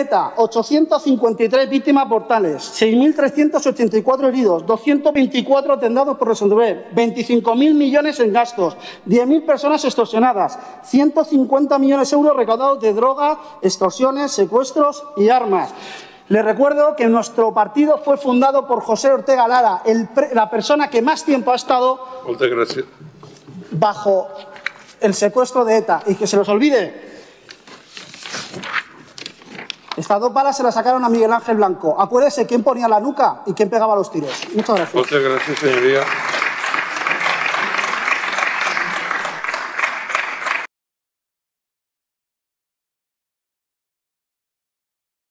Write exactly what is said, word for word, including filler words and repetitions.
ETA, ochocientas cincuenta y tres víctimas mortales, seis mil trescientos ochenta y cuatro heridos, doscientos veinticuatro atentados por resolver, veinticinco mil millones en gastos, diez mil personas extorsionadas, ciento cincuenta millones de euros recaudados de droga, extorsiones, secuestros y armas. Les recuerdo que nuestro partido fue fundado por José Ortega Lara, el la persona que más tiempo ha estado bajo el secuestro de ETA. Y que se los olvide. Estas dos balas se las sacaron a Miguel Ángel Blanco. Acuérdese quién ponía la nuca y quién pegaba los tiros. Muchas gracias. Muchas gracias, señoría.